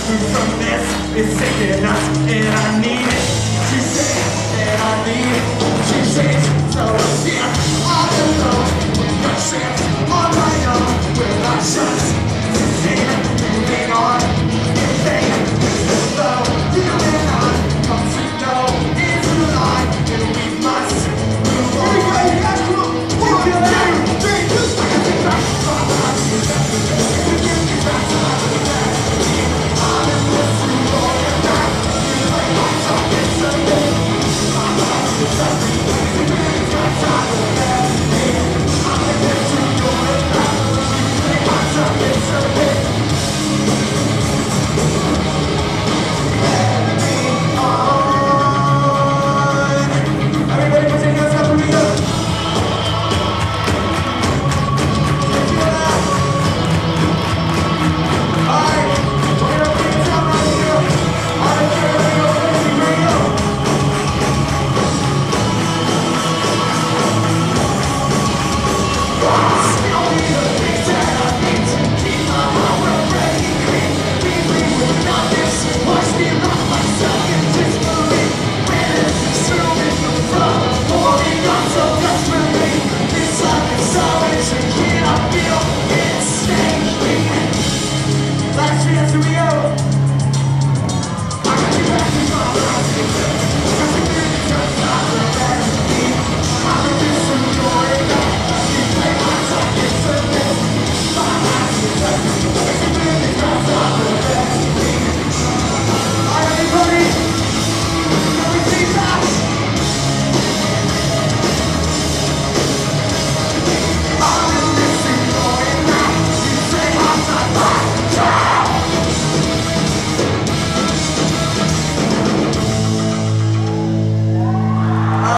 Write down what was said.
from this is taking us, and I need it. She says that I need it. She says so I'm here all alone, with no chance on my own, without shots.